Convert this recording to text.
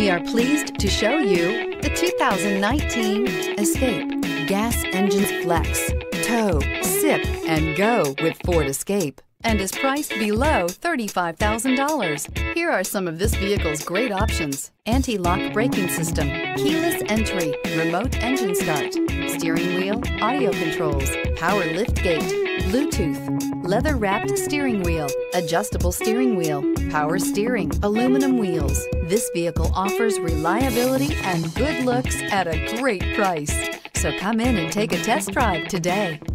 We are pleased to show you the 2019 Escape. Gas engines flex, tow, sip, and go with Ford Escape, and is priced below $35,000. Here are some of this vehicle's great options: anti-lock braking system, keyless entry, remote engine start, steering wheel audio controls, power lift gate, Bluetooth, leather-wrapped steering wheel, adjustable steering wheel, power steering, aluminum wheels. This vehicle offers reliability and good looks at a great price. So come in and take a test drive today.